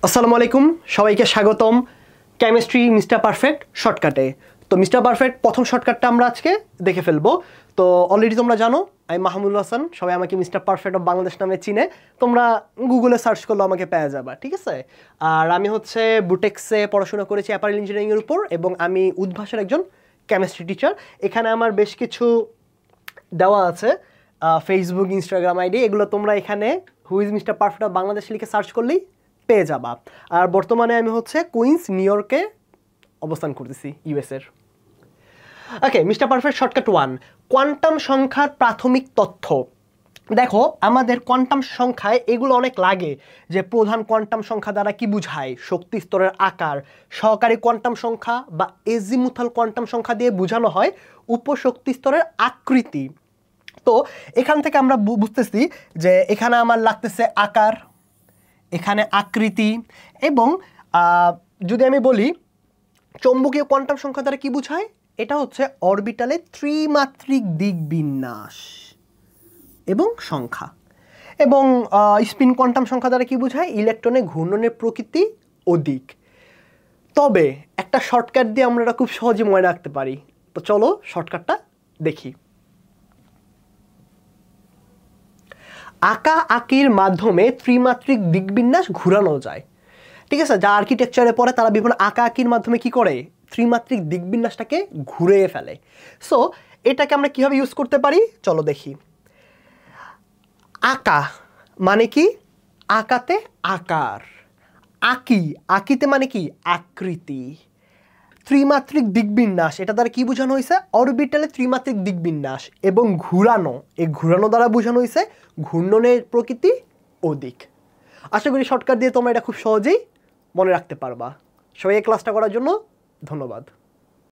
আসসালামু আলাইকুম, সবাইকে স্বাগতম কেমিস্ট্রি মিস্টার পারফেক্ট শর্টকাটে। তো মিস্টার পারফেক্ট প্রথম শর্টকাটটা আমরা আজকে দেখে ফেলবো। তো অলরেডি তোমরা জানো আমি মাহমুদুল হাসান, সবাই আমাকে মিস্টার পারফেক্ট অফ বাংলাদেশ নামে চিনে। তোমরা গুগলে সার্চ করলে আমাকে পেয়ে যাবা, ঠিক আছে? আর আমি হচ্ছে বুটেক্সে পড়াশোনা করেছি অ্যাপারেল ইঞ্জিনিয়ারিংয়ের উপর, এবং আমি উদ্ভাসের একজন কেমিস্ট্রি টিচার। এখানে আমার বেশ কিছু দেওয়া আছে ফেসবুক, ইনস্টাগ্রাম আইডি, এগুলো তোমরা এখানে who is Mister Perfect of Bangladesh লিখে সার্চ করলেই পেয়ে যাবা। আর বর্তমানে আমি হচ্ছে কুইন্স, নিউ ইয়র্কে অবস্থান করতেছি, ইউএসের। Okay, Mister Perfect shortcut 1, quantum সংখ্যার প্রাথমিক তথ্য। দেখো, আমাদের কোয়ান্টাম সংখ্যায় এগুলো অনেক লাগে, যে প্রধান কোয়ান্টাম সংখ্যা দ্বারা কি বোঝায়, শক্তি স্তরের আকার। সহকারী কোয়ান্টাম সংখ্যা বা এজিমুথাল কোয়ান্টাম সংখ্যা দিয়ে বোঝানো হয় উপশক্তি স্তরের আকৃতি। তো এখান থেকে আমরা বুঝতেছি যে এখানে আমার লাগতেছে আকার, এখানে আকৃতি, এবং যদি আমি বলি চৌম্বকীয় কোয়ান্টাম সংখ্যা দ্বারা কি বোঝায়, এটা হচ্ছে অরবিটালে ত্রিমাত্রিক দিক বিন্যাস এবং সংখ্যা। এবং স্পিন কোয়ান্টাম সংখ্যা দ্বারা কি বোঝায়, ইলেকট্রনের ঘূর্ণনের প্রকৃতি ও দিক। তবে একটা শর্টকাট দিয়ে আমরা এটা খুব সহজে মনে রাখতে পারি। তো চলো শর্টকাটটা দেখি। আঁকা আঁকির মাধ্যমে ত্রিমাত্রিক দিকবিন্যাস ঘুরানো যায়, ঠিক আছে? যা আর্কিটেকচারে পড়ে তারা বিভিন্ন আঁকা আঁকির মাধ্যমে কি করে, ত্রিমাত্রিক দিকবিন্যাসটাকে ঘুরিয়ে ফেলে। সো এটাকে আমরা কিভাবে ইউজ করতে পারি চলো দেখি। আঁকা মানে কি, আঁকাতে আকার, আঁকি, আঁকিতে মানে কি আকৃতি। ত্রিমাত্রিক দিকবিন্যাস, এটা দ্বারা কি বোঝানো হয়েছে, অরবিটালে ত্রিমাত্রিক দিকবিন্যাস, এবং ঘুরানো, এই ঘুরানো দ্বারা বোঝানো হয়েছে ঘূর্ণনের প্রকৃতি ও দিক। আশা করি শর্টকাট দিয়ে তোমরা এটা খুব সহজেই মনে রাখতে পারবা। সবাই এই ক্লাসটা করার জন্য ধন্যবাদ।